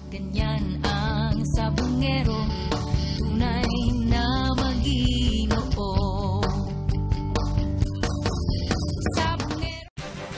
Ganyan ang sabongero, tunay na Mag-Ginoo. Sabongero.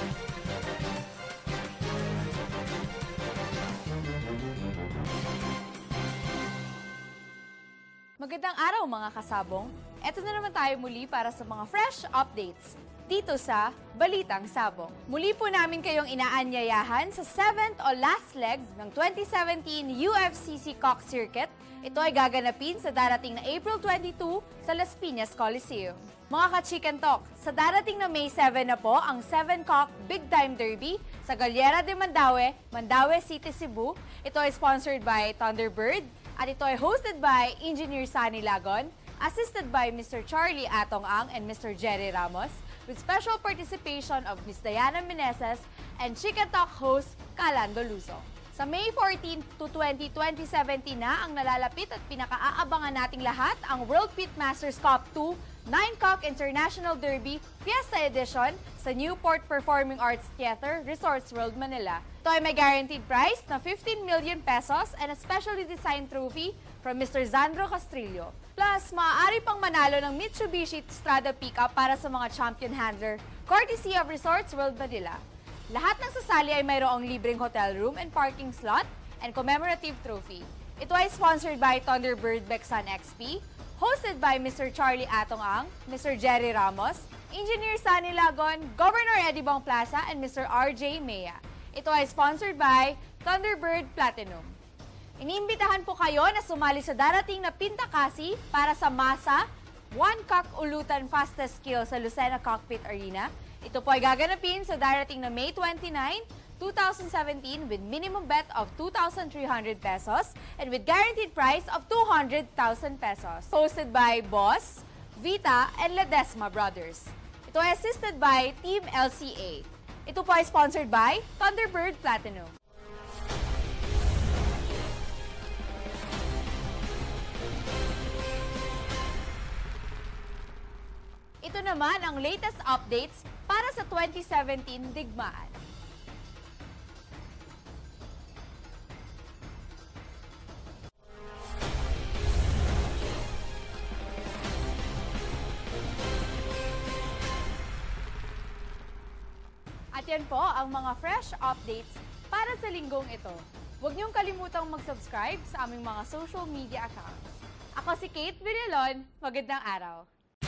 Magandang araw mga kasabong. Eto na naman tayo muli para sa mga fresh updates dito sa Balitang Sabong. Muli po namin kayong inaanyayahan sa 7th o last leg ng 2017 UFCC Cock Circuit. Ito ay gaganapin sa darating na April 22 sa Las Piñas Coliseum. Mga ka-Chicken Talk, sa darating na May 7 na po ang 7 Cock Big Time Derby sa Galliera de Mandaue, Mandaue City, Cebu. Ito ay sponsored by Thunderbird at ito ay hosted by Engineer Sunny Lagon, assisted by Mr. Charlie Atong Ang and Mr. Jerry Ramos, with special participation of Ms. Diana Meneses and Chicken Talk host Calando Luso. Sa May 14 to 20, 2017 na ang nalalapit at pinakaaabangan nating lahat ang World Pit Masters Cup 2 9-Cock International Derby Fiesta Edition sa Newport Performing Arts Theater, Resorts World, Manila. Ito ay may guaranteed prize na 15 million pesos and a specially designed trophy from Mr. Zandro Castrillo. Plus, maaari pang manalo ng Mitsubishi Strada Pickup para sa mga champion handler, courtesy of Resorts World, Manila. Lahat ng sasali ay mayroong libreng hotel room and parking slot and commemorative trophy. Ito ay sponsored by Thunderbird Bexan XP, hosted by Mr. Charlie Atong Ang, Mr. Jerry Ramos, Engineer Sunny Lagon, Governor Eddie Bong Plaza, and Mr. RJ Mea. Ito ay sponsored by Thunderbird Platinum. Iniimbitahan po kayo na sumali sa darating na Pintakasi para sa MASA 1-Cock Ulutan Fastest Kill sa Lucena Cockpit Arena. Ito po ay gaganapin sa darating na May 29, 2017 with minimum bet of 2,300 pesos and with guaranteed prize of 200,000 pesos. Hosted by Boss, Vita, and Ledesma Brothers. Ito ay assisted by Team LCA. Ito po ay sponsored by Thunderbird Platinum. Ito naman ang latest updates para sa 2017 digmaan. At yan po ang mga fresh updates para sa linggong ito. Huwag niyong kalimutang mag-subscribe sa aming mga social media accounts. Ako si Kate Villalon. Magandang araw.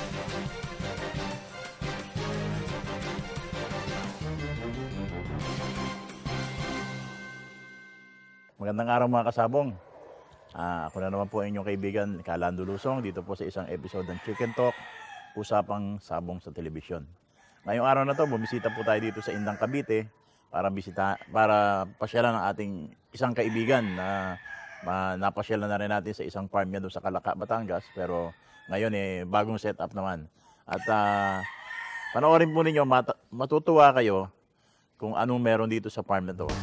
Magandang araw mga kasabong. Ako na naman po ang inyong kaibigan, Calando Lusong, dito po sa isang episode ng Chicken Talk, usapang sabong sa telebisyon. Ngayong araw na to, bumisita po tayo dito sa Indang Cavite para pasyalan ang ating isang kaibigan na napasyalan na rin natin sa isang farm niya doon sa Calaca, Batangas. Pero ngayon bagong setup naman. At panoorin po ninyo, matutuwa kayo kung anong meron dito sa farm na to.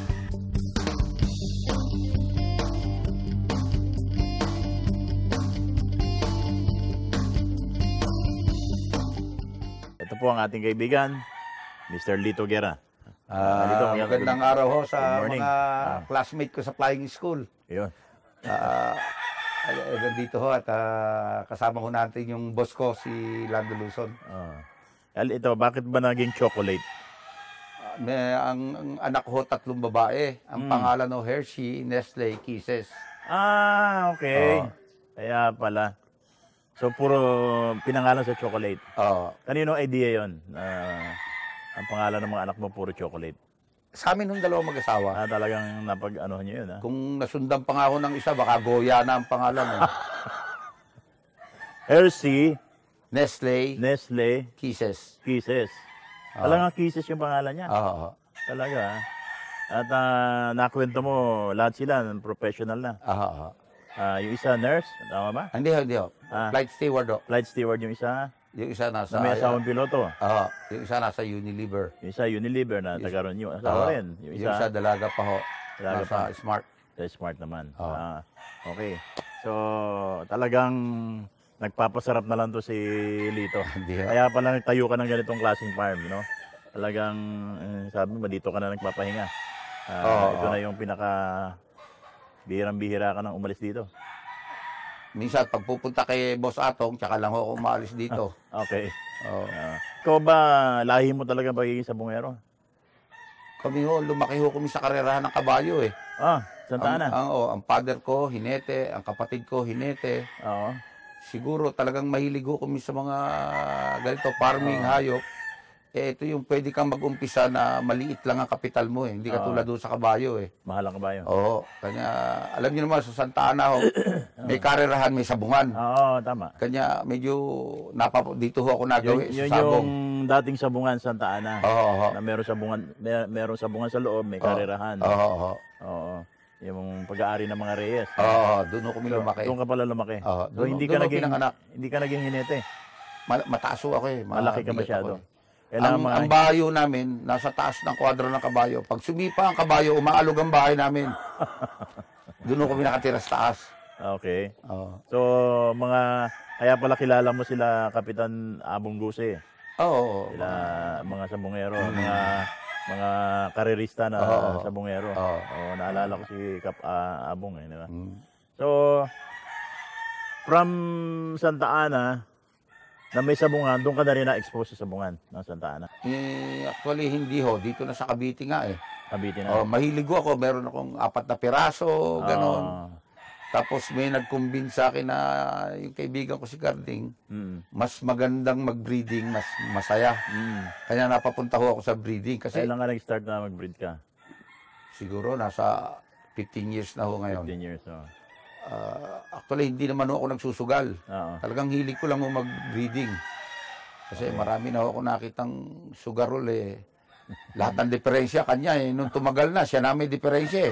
Ito po ang ating kaibigan, Mr. Lito Guerra. Magandang araw ho sa mga classmate ko sa flying school. Yun. Nandito ho at kasama ko natin yung boss ko, si Lando Luzon. Ito, bakit ba naging chocolate? Ang anak ko, 3 babae. Ang pangalan no Hershey, Nestle, Kisses. Okay. Kaya pala. So, puro pinangalan sa chocolate. Kanino idea yon? Ang pangalan ng mga anak mo, puro chocolate. Sa amin yung 2 mag-asawa. Talagang napag-ano niyo yun, Kung nasundan pa nga ako ng isa, baka Goya na ang pangalan. Hershey, Nestle, Kisses. Kisses. Talagang Kisses yung pangalan niya. Talaga. At nakwento mo, lahat sila, professional na. Yung isa, nurse, tama ba? Hindi ho. Flight steward ho. Flight steward yung isa. Yung isa nasa... Na may asawang piloto. Yung isa nasa Unilever. Yung isa, Unilever na taga-ron yung asawa rin. Yung isa dalaga pa ho. Dalaga nasa pa. Smart. Smart naman. Okay. So, talagang nagpapasarap na lang to si Lito. Kaya pala nagtayo ka ng ganitong klaseng farm, no? Talagang, sabi mo, dito ka na nagpapahinga. Ito na yung pinaka Bihirang-bihira ka nang umalis dito. Minsan, pag pupunta kay Boss Atong, tsaka lang ako umaalis dito. Okay. Oo. Ikaw ba, lahi mo talaga pagiging sabungero? Kami lumaki kami sa karerahan ng kabayo eh. Santa Ana? Ang father ko, hinete. Ang kapatid ko, hinete. Oo. Siguro talagang mahilig kami sa mga ganito, farming, hayop. Ito yung pwede kang mag-umpisa na maliit lang ang kapital mo eh. Hindi ka tulad doon sa kabayo eh. Mahal ang kabayo. Oo. Kanya, alam niyo naman, sa Santa Ana may karerahan, may sabungan. Oo, tama. Kanya medyo dito ako nagawi Yun sa sabong. yung dating sabungan Santa Ana. Oo. Na meron sabungan sa loob, may karerahan. Oo. Oo. Yung pag-aari ng mga Reyes. Oo, doon ako lumaki. Doon ka pala lumaki. Oo, So, hindi ka naging hinete. Mataas ako eh. Malaki ka masyado. Ang bayo namin, nasa taas ng kwadro ng kabayo. Pag sumipa ang kabayo, umaalog ang bahay namin. Doon kami nakatira sa taas. Okay. Oo. So, kaya pala kilala mo sila Kapitan Abong Guse. Oo. Sila mga sabungero, mga karerista na sabungero. Oo, naalala ko si Kap Abong eh, di ba? So, from Santa Ana, na may sabungan, doon ka na rin na-expose sa sabungan ng Santa Ana? Actually, hindi ho. Dito na sa Cavite nga eh. Cavite na? Mahilig ako. Meron akong 4 na piraso, gano'n. Tapos may nag-convince sa akin na yung kaibigan ko si Garding, mas magandang mag-breeding, mas masaya. Kaya napapunta ho ako sa breeding. Kasi kailan ka nag-start na mag-breed ka? Siguro nasa 15 years na ho ngayon. 15 years, Actually, hindi naman ako nagsusugal. Talagang hilig ko lang mag-breeding. Kasi marami na ako nakitang sugarol eh. Lahat ng diferensya kanya eh. Nung tumagal na, siya na may diferensya eh.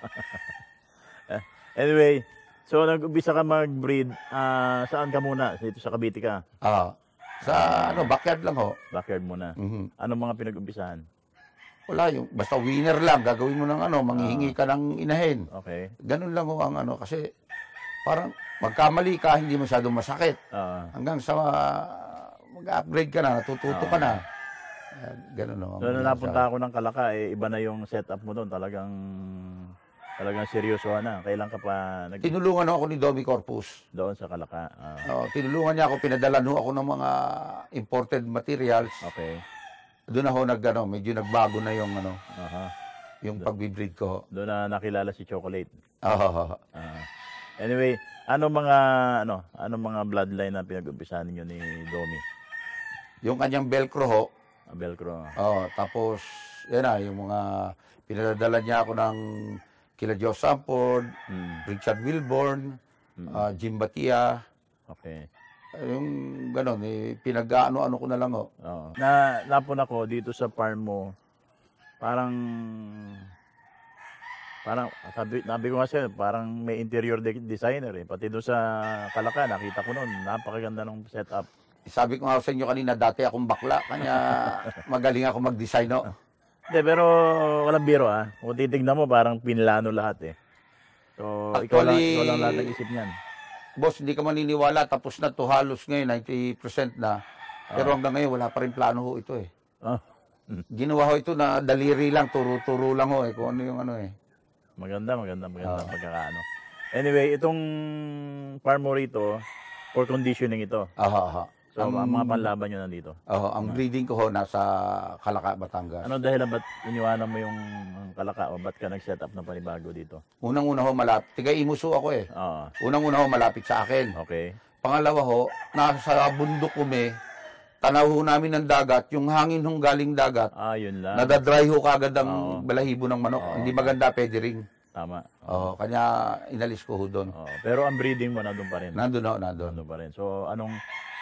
Anyway, so nag-umpisa ka mag-breed. Saan ka muna? Dito sa Cavite ka? Sa backyard lang ho. Backyard muna. Anong mga pinag-umpisahan? Wala yung, basta winner lang, gagawin mo ng manghihingi ka ng inahin. Okay. Ganun lang ho ang kasi parang magkamali ka, hindi masyadong masakit. Hanggang sa mag-upgrade ka na, natututo ka na. Ganun ho. So, napunta ako ng Kalaka, iba na yung setup mo doon. Talagang seryoso na. Kailan ka pa tinulungan ako ni Domi Corpus. Doon sa Kalaka. Tinulungan niya ako, pinadalan ho ako ng mga imported materials. Okay. Doon ako medyo nagbago na yung yung pag-breed ko. Doon na nakilala si Chocolate. Anyway, ano mga bloodline na pinag-umpisahan niyo ni Domi? Yung kanyang Velcro ho. Velcro. Tapos yung mga pinadala niya ako ng kila Joe Samford, Richard Wilborn, Jim Batia. Okay. Yung gano'n, pinag-ano-ano ko na lang ho. Napun ako dito sa farm mo, parang sabi ko kasi, parang may interior designer eh. Pati doon sa Kalaka, nakita ko noon, napakaganda ng setup. Sabi ko nga sa inyo kanina, dati akong bakla, kanya magaling ako mag-design ho. Hindi, pero walang biro Kung titignan mo, parang pinlano lahat eh. So, actually, ikaw lang lahat nag-isip niyan. Boss, hindi ka maniniwala, tapos na to halos ngayon, 90% na. Pero hanggang ngayon, wala pa rin plano ho ito eh. Ginawa ho ito na daliri lang, turo-turo lang ho kung ano yung Maganda pagkakaano. Anyway, itong farm mo rito, for conditioning ito. So, ang mga panlaban nyo nandito. Ang breeding ko ho, nasa Kalaka, Batangas. Ano dahilan ba't iniwanan mo yung Kalaka o ba't ka nag-set up na panibago dito? Unang-una ho, malapit. Tiga-Imuso ako eh. Unang-una ho, malapit sa akin. Okay. Pangalawa ho, nasa bundok kami, tanaw ho namin ng dagat, yung hangin hong galing dagat. Yun lang. Nadadry ho kagad ang balahibo ng manok. Hindi maganda, pwede ring. Tama. Kanya inalis ko ho doon. Pero ang breeding mo nandun pa rin? Nandun pa rin. So, anong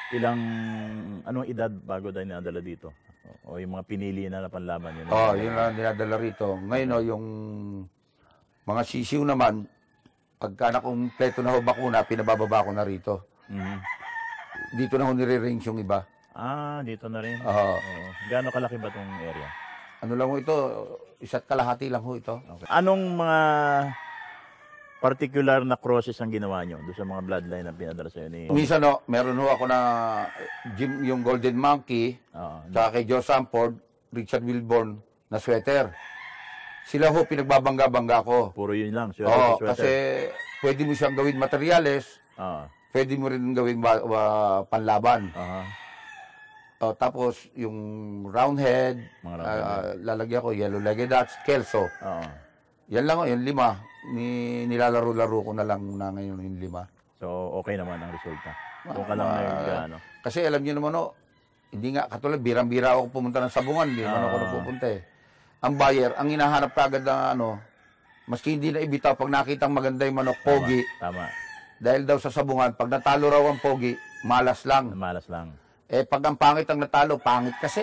edad bago tayo nadala dito? O yung mga pinili na panlaban yun? Yun na dinadala rito. Ngayon yung mga sisiw naman, pagka nakumpleto na ho bakuna, pinabababa ko na rito. Dito na ho nire-range yung iba. Dito na rin? Gaano kalaki ba itong area? Ano lang ho ito, 1.5 lang ho ito. Okay. Anong mga particular na crosses ang ginawa nyo doon sa mga bloodline na pinadala sa'yo ni... Minsan meron ho ako na yung Golden Monkey, saka kay Joe Samford, Richard Wilborn na sweater. Sila ho, pinagbabangga-bangga ko. Puro yun lang. Oo, kasi pwede mo siyang gawin materyales, pwede mo rin gawin panlaban. Tapos, yung round head, lalagyan ko, yellow-legged dots, kelso. Yan lang o, yung 5. Nilalaro-laro ko na lang na ngayon yung 5. So, okay naman ang resulta. Kung ka lang ano. Kasi alam niyo naman o, hindi nga, katulad, birang-bira ako pumunta ng Sabungan, hindi naman ako nagpupunta eh. Ang buyer, ang hinahanap kagad na maski hindi na ibitaw, pag nakitang maganda yung manok, pogi. Tama. Dahil daw sa Sabungan, pag natalo raw ang pogi, malas lang. Malas lang. Pag ang pangit ang natalo, pangit kasi.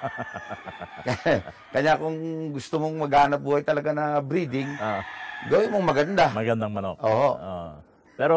Kanya kung gusto mong maghanap buhay talaga na breeding, gawin mong maganda. Magandang manok. Oo. Pero,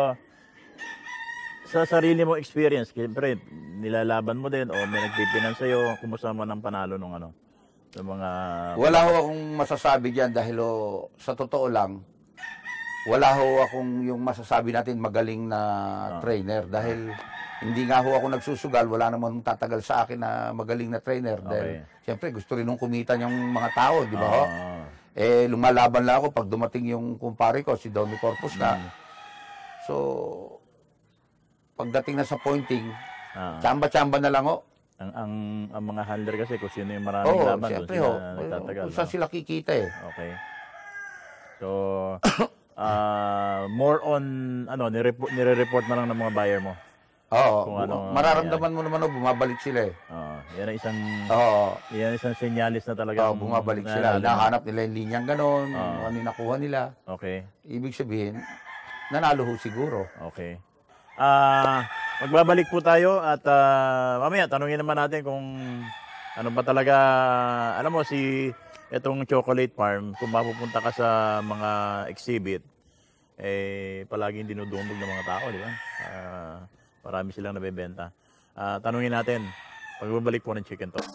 sa sarili mo experience, siyempre, nilalaban mo din o may nagpipinan sa'yo, kumusta mo ng panalo nung sa mga... Wala ho akong masasabi dyan dahil sa totoo lang, wala ho akong yung masasabi natin magaling na trainer dahil hindi nga ho ako nagsusugal, wala namang tatagal sa akin na magaling na trainer dahil siyempre gusto rin nung kumita niyang mga tao, di ba ho? Lumalaban lang ako pag dumating yung kumpare ko, si Donnie Corpus na. So, pagdating na sa pointing, tsamba-tsamba na lang ho. Ang mga handler kasi kung sino yung maraming laban, siyempre doon sila nagtatagal. Kung saan sila kikita eh. Okay. So, more on, nire-report na lang ng mga buyer mo. Oo. Mararamdaman mo naman bumabalik sila eh. Yan ang isang, yan isang senyalis na talaga. Bumabalik sila. Nahanap nila yung linyang ganon, ano yung nakuha nila. Okay. Ibig sabihin, nanalo ho siguro. Okay. Magbabalik po tayo at mamaya tanungin naman natin kung ano ba talaga, alam mo itong Chocolate Farm, kung mapupunta ka sa mga exhibit, palaging dinudumog ng mga tao, di ba? Marami silang nabebenta. Tanungin natin, pagbabalik po ng Chicken Talk.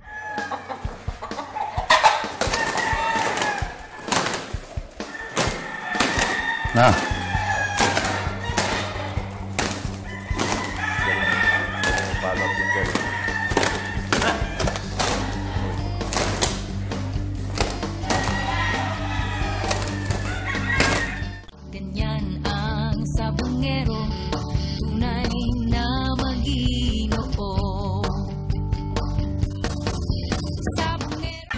Ganyan ang sabongero, tunay na Mag-Ginoo. Sabongero.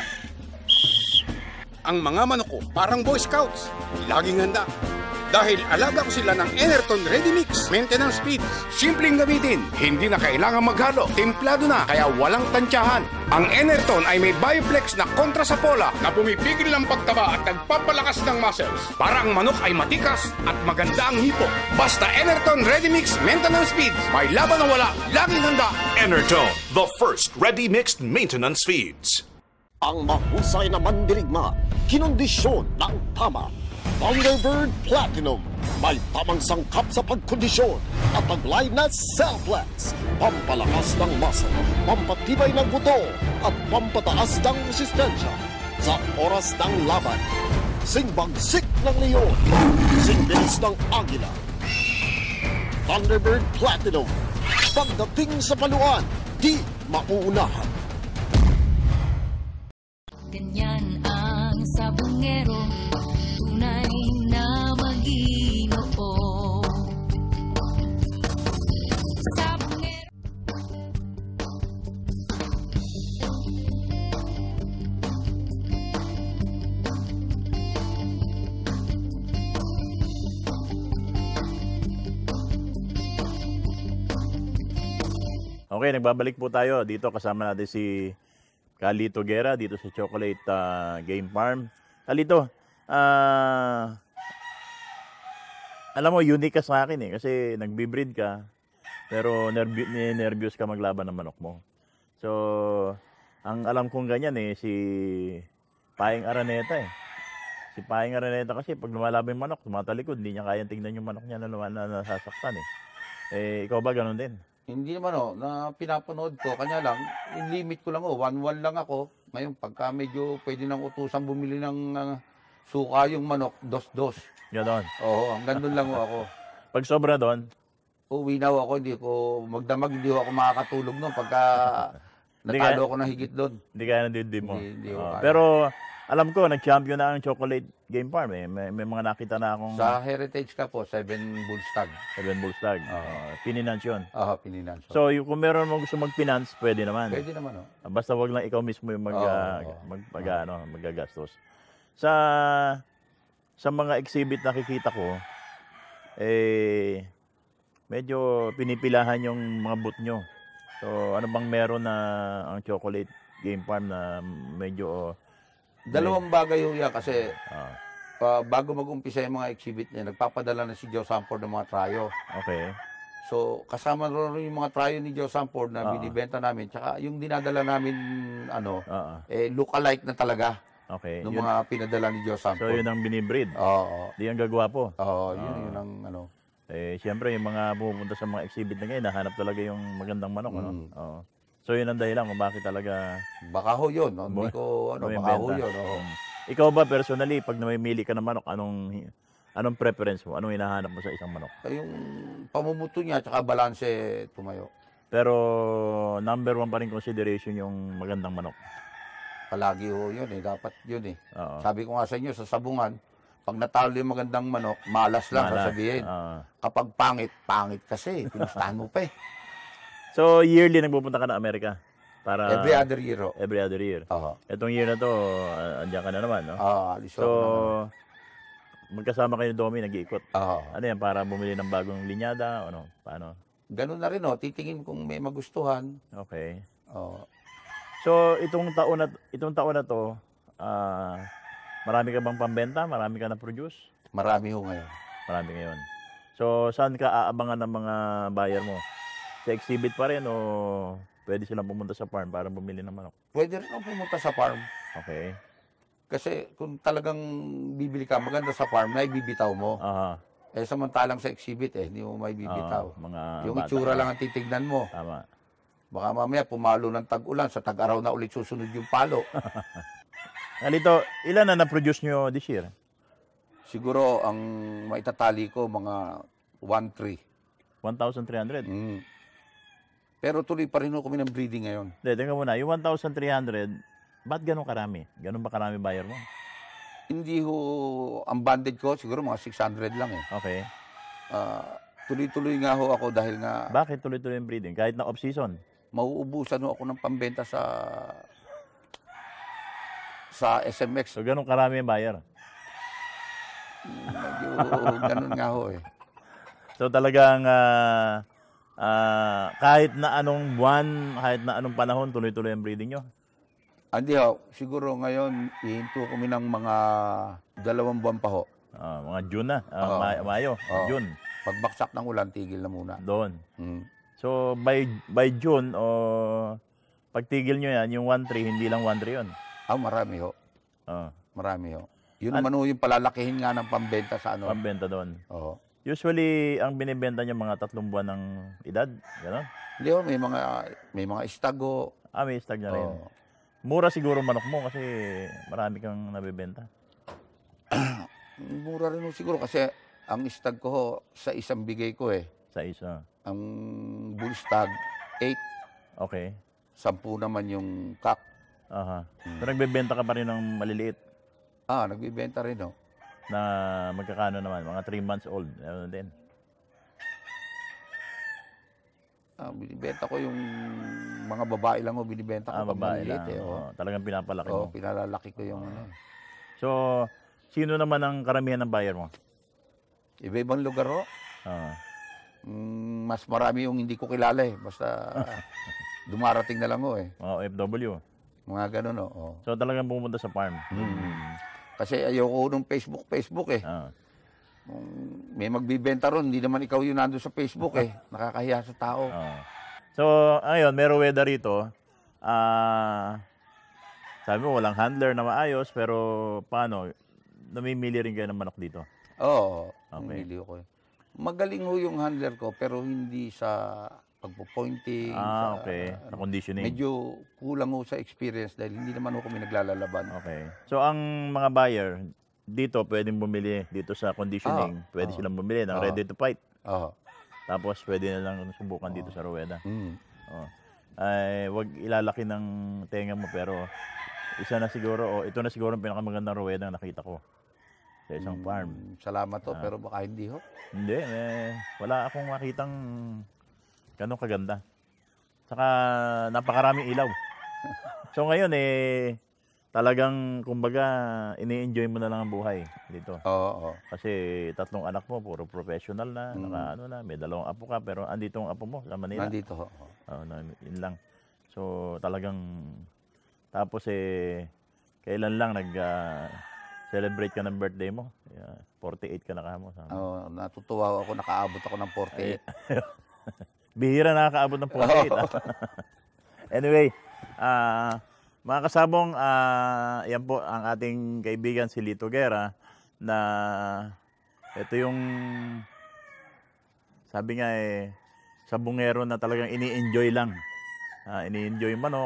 Ang mga manok ko parang Boy Scouts, laging handa. Dahil alaga ko sila ng Enerton Ready Mix Maintenance Speeds. Simpleng gamitin, hindi na kailangan maghalo. Templado na, kaya walang tansyahan. Ang Enerton ay may Bioflex na kontra sa pola na pumipigil ng pagtaba at nagpapalakas ng muscles. Para ang manok ay matikas at maganda ang hipo. Basta Enerton Ready Mix Maintenance Speeds. May laban na wala, laging handa. Enerton, the first ready mixed maintenance feeds. Ang mahusay na mandirigma, kinondisyon ng tama. Thunderbird Platinum, may tamang sangkap sa pagkondisyon at taglay na Cellplex. Pampalakas ng muscle, pampatibay ng buto at pampataas ng resistensya sa oras ng laban. Singbagsik ng leon, singbilis ng agila. Thunderbird Platinum, pagdating sa paluan, di mauunahan. Ganyan ang sabongero, tunay na Mag-Ginoo. Sabongero. Okay, nagbabalik po tayo. Dito kasama natin si Carlito Guerra dito sa Chocolate Game Farm. Carlito, alam mo, unique ka sa akin kasi nagbibreed ka, pero nervous ka maglaban ng manok mo. So, ang alam kong ganyan si Paing Araneta Si Paing Araneta kasi pag lumalaban yung manok, tumatalikod, hindi niya kayang tingnan yung manok niya na nasasaktan ikaw ba ganun din? Hindi naman na pinapanood ko. Kanya lang, yung limit ko lang 1-1 lang ako. Ngayon, pagka medyo pwede nang utusan bumili ng suka yung manok, 2-2. Ganon. Oo, hanggang doon lang ako. Pag sobra doon, uwi na ako, hindi ko magdamag, hindi ako makakatulog noon pagka natalo ko na higit doon. Hindi kaya ng dibdib mo. Hindi ko kaya. Pero Alam ko, nag-champion na ang Chocolate Game Farm. Eh. May mga nakita na akong Sa Heritage ka po, 7 Bullstag. 7 Bullstag. Pinance yun. Pininanso. So, kung meron mo gusto mag-finance, pwede naman. Pwede naman, Basta wag lang ikaw mismo yung magagastos. Sa mga exhibit nakikita ko, medyo pinipilahan yung mga booth nyo. So, ano bang meron na ang Chocolate Game Farm na medyo... Dalawang bagay ho yan kasi bago mag-umpisa yung mga exhibit niya, nagpapadala na si Joe Sanford ng mga trayo. Okay. So, kasama rin yung mga trayo ni Joe Sanford na binibenta namin. Tsaka yung dinadala namin, look-alike na talaga. Okay. Ng mga pinadala ni Joe Sanford. So, yun ang binibreed. Oo. Di ang gagwapo. Oo, yun ang ano. Siyempre, yung mga pupunta sa mga exhibit na ngayon, nahanap talaga yung magandang manok. Oo. So, yun ang dahilan kung bakit talaga... Baka ho yun. No? Hindi ko, baka ho yun. Oo. Ikaw ba, personally, pag namimili ka ng manok, anong preference mo? Anong hinahanap mo sa isang manok? Yung pamumuto niya, tsaka balanse tumayo. Pero, number 1 pa rin consideration yung magandang manok. Palagi ho yun dapat yun Oo. Sabi ko nga sa inyo, sa sabungan, pag natalo yung magandang manok, malas lang sasabihin. Kapag pangit kasi, pinustahan mo pa So, yearly nagpupunta ka na Amerika? Para every other year. Every other year. Oo. Etong year na to, andiyan ka na naman, no? Alis So, magkasama kayo ni Domi, nag-iikot. Ano yan, para bumili ng bagong linyada? Ano? Paano? Ganun na rin, titingin kung may magustuhan. Okay. Oo. So, itong taon na to, marami ka bang pambenta? Marami ka na-produce? Marami ho ngayon. Marami ngayon. So, saan ka aabangan ng mga buyer mo? Sa exhibit pa rin o pwede silang pumunta sa farm para bumili ng manok? Pwede rin ako pumunta sa farm. Okay. Kasi kung talagang bibili ka, maganda sa farm, na ibibitaw mo. Samantalang sa exhibit, hindi mo may bibitaw. Yung itsura lang ang titignan mo. Tama. Baka mamaya pumalo ng tag-ulan, sa tag-araw na ulit susunod yung palo. Nalito, ilan na na-produce nyo this year? Siguro ang maitatali ko mga 1,300. 1,300? Pero tuloy pa rin kami ng breeding ngayon. Hindi, tingnan mo na. Yung 1,300, ba't ganun karami? Ganun ba karami buyer mo? Hindi ho, ang banded ko siguro mga 600 lang Okay. Tuloy-tuloy nga ho ako dahil nga... Bakit tuloy-tuloy yung breeding? Kahit na off-season? Mauubusan ho ako ng pambenta sa SMX. So, ganun karami yung buyer? Medyo ganun nga ho So, talagang kahit na anong buwan, kahit na anong panahon, tuloy-tuloy ang breeding nyo? Hindi ho. Siguro ngayon, ihinto kami ng mga 2 buwan pa ho. Mga June na. Mayo. June. Pagbaksak ng ulan, tigil na muna. Doon. So, by June, pagtigil nyo yan, yung 1,300, hindi lang 1,300 yun. Marami ho. Marami ho. Yun naman ho yung palalakihin nga ng pambenta sa ano. Pambenta doon. Oo. Usually, ang binibenta niya mga 3 buwan ng edad. Gano'n? Hindi ho, may mga istag ho. May istag na rin. Mura siguro manok mo kasi marami kang nabibenta. Mura rin ho siguro kasi ang istag ko ho, sa isang bigay ko Sa isa? Ang bull stag, 8. Okay. 10 naman yung cock. So, nagbebenta ka pa rin ng maliliit? Nagbibenta rin ho. Na magkakano naman? Mga 3 months old. Ano din? Binibenta ko yung mga babae lang ho, binibenta ko. Babae lang. Talagang pinapalaki mo. Pinalalaki ko yung So, sino naman ang karamihan ng buyer mo? Iba-ibang lugar ho. Mas marami yung hindi ko kilala Basta dumarating na lang ho Mga OFW. Mga ganun ho. So, talagang pumunta sa farm. Kasi ayoko nung Facebook may magbibenta ron, hindi naman ikaw yung nandun sa Facebook Nakakahiya sa tao. So, ngayon, meron weather rito. Sabi mo, walang handler na maayos, pero paano? Namimili rin kayo ng manok dito? Oo, namimili ko Magaling ho yung handler ko, pero hindi sa pagpo-pointing. Okay. Sa conditioning. Medyo kulang ho sa experience dahil hindi naman ho kami naglalalaban. Okay. So, ang mga buyer, dito pwedeng bumili dito sa conditioning. Pwede silang bumili ng ready to fight. Tapos, pwede na lang subukan dito sa ruweda. Wag ilalaki ng tenga mo, pero isa na siguro, ito na siguro ang pinakamagandang ruweda na nakita ko sa isang farm. Salamat ho, pero baka hindi ho. Hindi, wala akong makitang ganun kaganda. Saka napakaraming ilaw. So ngayon talagang kumbaga ini-enjoy mo na lang ang buhay dito. Oo. Kasi 3 anak mo, puro professional na, may 2 apo ka, pero andito ang apo mo sa Manila. Nandito ho. Yun lang. So talagang, tapos kailan lang celebrate ka ng birthday mo? 48 ka na kamo. Natutuwa ako, nakaabot ako ng 48. Bihira nakakaabot ng 48. Anyway, mga kasabong, yan po ang ating kaibigan si Lito Guerra na ito yung sabi nga sabungero na talagang ini-enjoy lang. Ini-enjoy manok.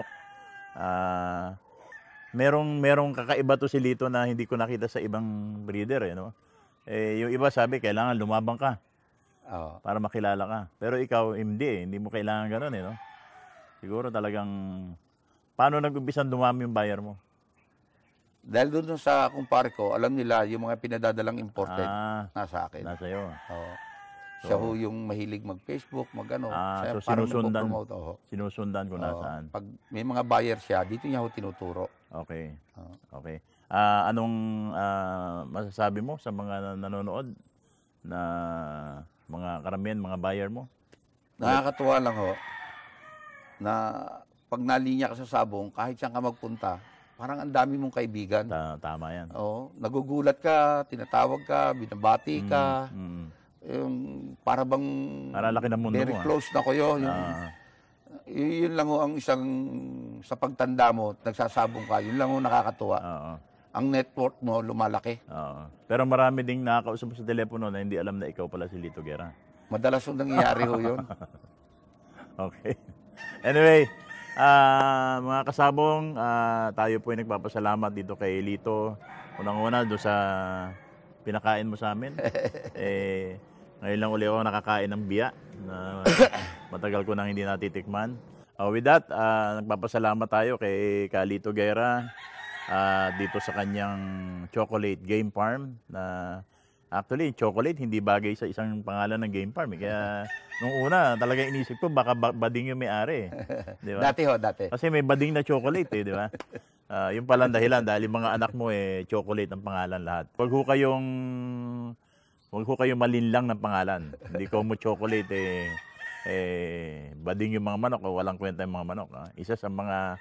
Merong kakaiba to si Lito na hindi ko nakita sa ibang breeder. Yung iba sabi, kailangan lumabang ka para makilala ka. Pero ikaw, hindi mo kailangan ganun. Siguro talagang, paano nag-umpisan dumami yung buyer mo? Dahil doon sa kumpare ko, alam nila yung mga pinadadalang imported nasa akin. Nasa iyo. Oo. Siya ho yung mahilig mag-Facebook, so parang sinusundan, nagpo-promote. sinusundan kung nasaan. Pag may mga buyer siya, dito niya ho tinuturo. Okay. Okay. Anong masasabi mo sa mga nanonood na mga karamihan, mga buyer mo? Nakakatuwa lang ho na pag nalinya ka sa sabong, kahit saan ka magpunta, parang ang dami mong kaibigan. Tama yan. Oo, nagugulat ka, tinatawag ka, binabati ka. Para bang laki ng mundo very mo, close na kayo. Yun lang ho ang isang sa pagtanda mo, nagsasabong ka, yun lang ho nakakatuwa. Ang network mo lumalaki. Pero marami ding nakakausap sa telepono na hindi alam na ikaw pala si Lito Guerra. Madalas yung nangyayari ho yun. Okay. Anyway, mga kasabong, tayo po ay nagpapasalamat dito kay Lito. Unang-una doon sa pinakain mo sa amin. Ngayon lang uli ako nakakain ng biya na matagal ko nang hindi natitikman. With that, nagpapasalamat tayo kay Lito Guerra dito sa kanyang chocolate game farm na actually, chocolate hindi bagay sa isang pangalan ng game farm. Kaya nung una, talaga inisip ko baka bading yung may-ari. Di ba? Dati. Kasi may bading na chocolate di ba? Yung palang dahilan dahil yung mga anak mo chocolate ang pangalan lahat. Wag ho kayong malinlang ng pangalan. Hindi ko mo chocolate bading yung mga manok o walang kwenta yung mga manok. Isa sa mga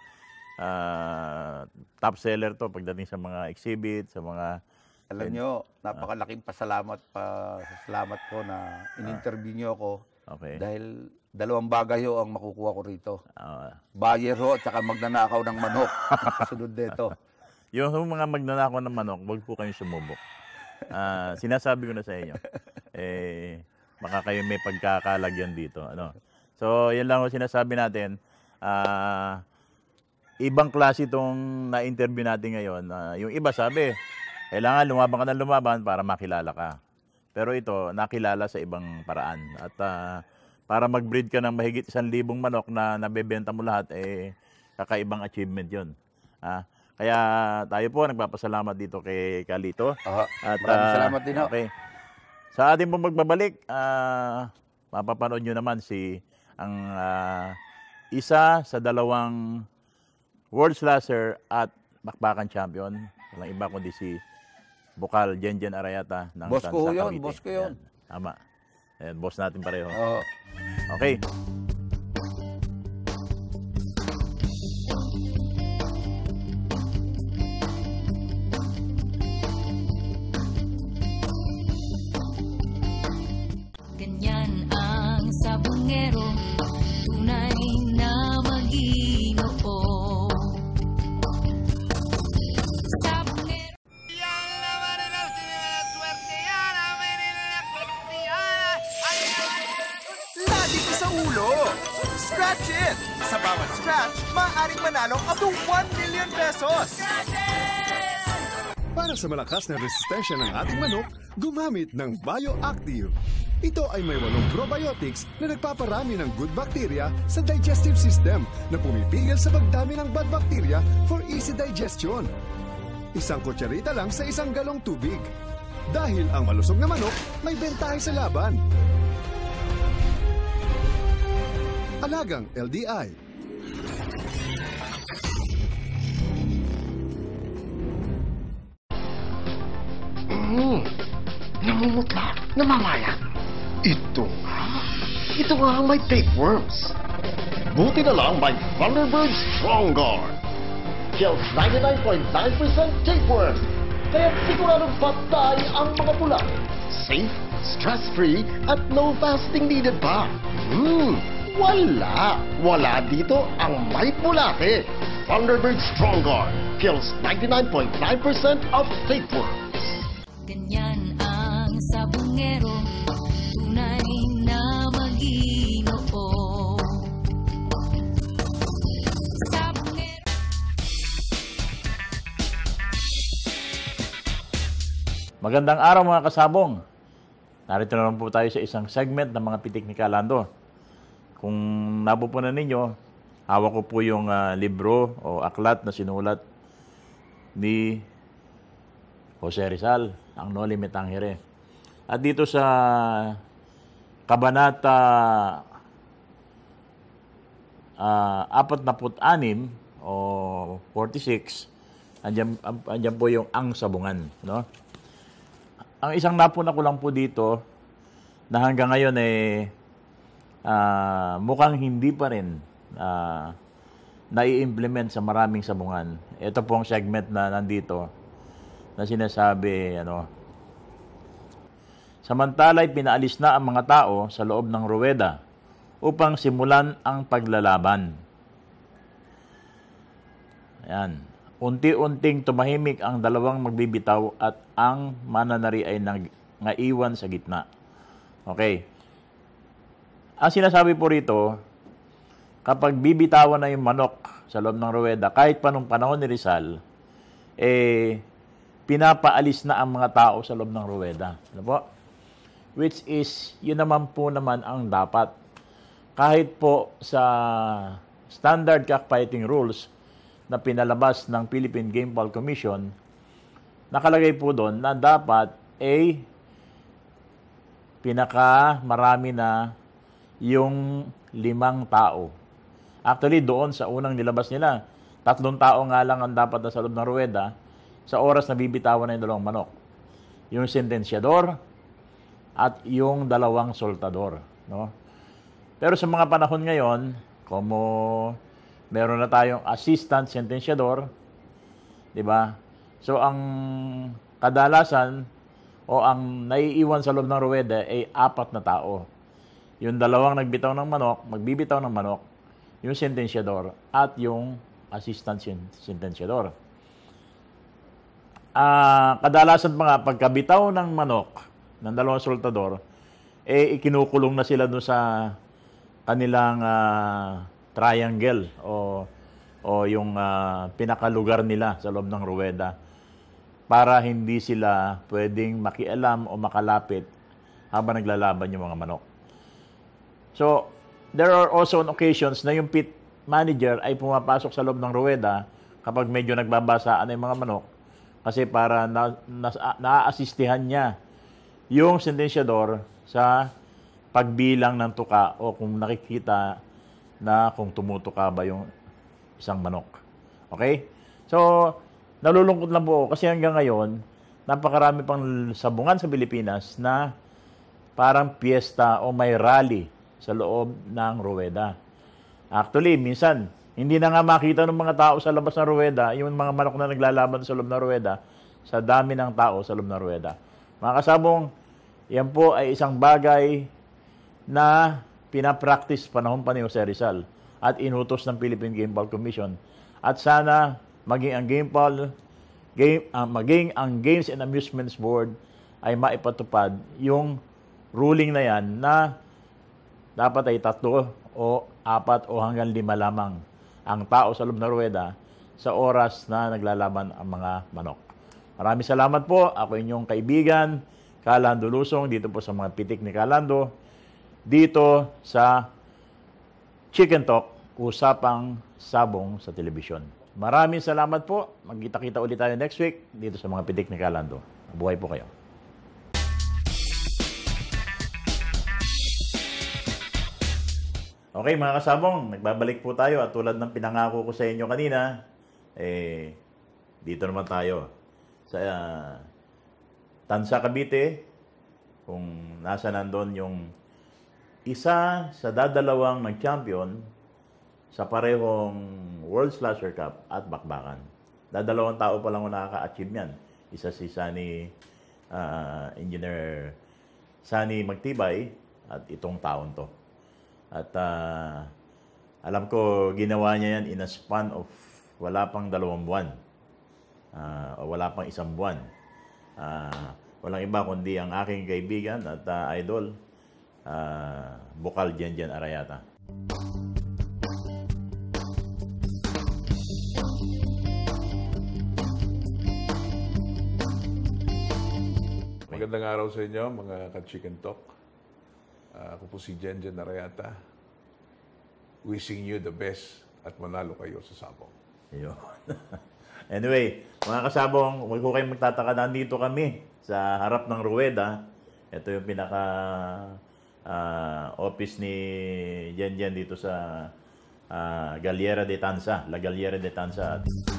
top seller to pagdating sa mga exhibit, sa mga alam nyo, napakalaking salamat ko na in-interview nyo ako. Okay. Dahil 2 bagay ho ang makukuha ko rito. Buyer ho at saka magnanakaw ng manok. Sunod dito. Yung mga magnanakaw ng manok, huwag po kayong sumubok. Sinasabi ko na sa inyo. Baka kayo may pagkakalagyan dito. So, yan lang ho sinasabi natin. Ibang klase itong na-interview natin ngayon. Yung iba sabi, kailangan lumabang ka ng lumaban para makilala ka. Pero ito, nakilala sa ibang paraan. At para mag-breed ka ng mahigit 1,000 manok na nabebenta mo lahat, kakaibang achievement yun. Kaya tayo po, nagpapasalamat dito kay Lito. At maraming salamat din ho. Okay. Sa ating pong magbabalik, mapapanood nyo naman ang isa sa 2 World Slasher at Bakbakan Champion. Walang iba kundi si Bukal Jenjen Arayata ng boss ko Tansa yun, Cavite. boss ko yun. Tama. Ayan, boss natin pareho. Okay. Okay. Ganyan ang sabungero, tunay na Mag-Ginoo. Sabungero. Lagi ka sa ulo! Scratch it! Sa bawat scratch, maaaring manalo up to 1 million pesos! Para sa malakas na resistensya ng ating manok, gumamit ng Bioactive. Ito ay may 8 probiotics na nagpaparami ng good bacteria sa digestive system na pumipigil sa pagdami ng bad bacteria for easy digestion. 1 kutsarita lang sa 1 galong tubig. Dahil ang malusog na manok may bentahe sa laban. Alagang LDI. Namumutla, namamaya. Ito nga ang may tapeworms. Buti na lang may Thunderbird Strong Guard. Kills 99.9% tapeworms. Kaya siguradong patay ang mga pula. Safe, stress-free, at no fasting needed pa. Wala dito ang may bulate. Thunderbird Strong Guard kills 99.9% of tapeworms. Ganyan ang sabongero, tunay na Mag-Ginoo. Sabongero. Magandang araw mga kasabong. Narito naman po tayo sa isang segment ng mga pitik ni Kalando. Kung napupunan ninyo, hawak ko po yung libro o aklat na sinulat ni Jose Rizal, ang No Limit Tangere. At dito sa Kabanata 46 o 46, andyan po yung ang sabungan. No? Ang isang napuna ko lang po dito na hanggang ngayon mukhang hindi pa rin nai-implement sa maraming sabungan. Ito po ang segment na nandito na sinasabi, samantala'y pinaalis na ang mga tao sa loob ng ruweda upang simulan ang paglalaban. Ayan. Unti-unting tumahimik ang dalawang magbibitaw at ang mananari ay naiwan sa gitna. Okay. Ang sinasabi po rito, kapag bibitawan na yung manok sa loob ng ruweda, kahit pa nung panahon ni Rizal, pinapaalis na ang mga tao sa loob ng ruweda. Ano po? Which is, yun naman po ang dapat. Kahit po sa standard cockfighting rules na pinalabas ng Philippine Game Ball Commission, nakalagay po doon na dapat pinakamarami na yung 5 tao. Actually, doon sa unang nilabas nila, 3 tao nga lang ang dapat na sa loob ng ruweda sa oras na bibitawan na yung 2 manok. Yung sentensyador at yung 2 soltador. No? Pero sa mga panahon ngayon, como meron na tayong assistant sentensyador, di ba? So, ang kadalasan o ang naiiwan sa loob ng ruweda ay 4 na tao. Yung 2 nagbitaw ng manok, magbibitaw ng manok, yung sentensyador at yung assistant sentensyador. Kadalasan pa nga, pagkabitaw ng manok ng 2 soltador, ikinukulong na sila doon sa kanilang triangle o yung pinakalugar nila sa loob ng ruweda para hindi sila pwedeng makialam o makalapit habang naglalaban yung mga manok. So, there are also occasions na yung pit manager ay pumapasok sa loob ng ruweda kapag medyo nagbabasaan na yung mga manok kasi para na-aasistihan niya yung sentensyador sa pagbilang ng tuka o kung nakikita na kung tumutuka ba yung isang manok. Okay? So, nalulungkot lang po kasi hanggang ngayon, napakarami pang sabungan sa Pilipinas na parang piyesta o may rally sa loob ng ruweda. Actually, minsan, hindi na nga makita ng mga tao sa labas ng ruweda, yung mga manok na naglalaban sa loob ng ruweda, sa dami ng tao sa loob ng ruweda. Mga kasabong, yan po ay isang bagay na pinapractice panahon pa ni Jose Rizal at inutos ng Philippine Game Ball Commission. At sana maging ang Games and Amusements Board ay maipatupad yung ruling na yan na dapat ay 3 o 4 o hanggang 5 lamang ang tao sa loob ng ruweda sa oras na naglalaban ang mga manok. Maraming salamat po. Ako inyong kaibigan, Kalando Lusong, dito po sa mga pitik ni Kalando, dito sa Chicken Talk, usapang sabong sa telebisyon. Maraming salamat po. Magkita-kita ulit tayo next week dito sa mga pitik ni Kalando. Mabuhay po kayo. Okay mga kasabong, nagbabalik po tayo at tulad ng pinangako ko sa inyo kanina, dito naman tayo sa Tansa, Cavite, kung nasa nandun yung isa sa dadalawang nag-champion sa parehong World Slasher Cup at bakbakan. Dadalawang tao pa lang nakaka-achieve yan. Isa si Engineer Sunny Magtibay at itong taon to. At alam ko, ginawa niya yan in a span of wala pang 2 buwan. O wala pang 1 buwan. Walang iba kundi ang aking kaibigan at idol, Bukal Jenjen Arayata. Magandang araw sa inyo, mga ka-Chicken Talk. Ako po si Jenjen Arayata. Wishing you the best at manalo kayo sa sabong. Ayun. Anyway, mga kasabong, huwag ko kayong magtataka, nandito kami sa harap ng Rueda. Ito yung pinaka office ni Jenjen dito sa Galliera de Tanza, La Galliera de Tanza.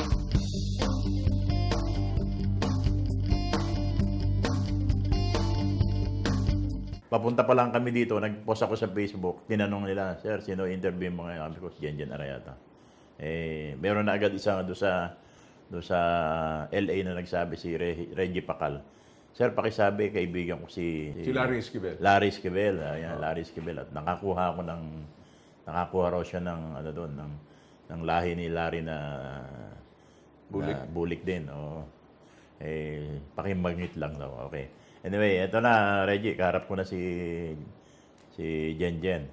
Papunta pa lang kami dito, nag-post ako sa Facebook, tinanong nila, sir, sino interview mo ngayon? Sabi ko, si Jenjen Arayata. Meron na agad isa doon sa LA na nagsabi, si Reggie Pacal. Sir, pakisabi, kaibigan ko si Larry Esquivel. Larry Esquivel, ayan, Larry Esquivel. At nakakuha raw siya ng, ng lahi ni Larry na bulik din. O, pakimagnet lang daw, okay. Anyway, eto na, Reggie, kaharap ko na si Jenjen.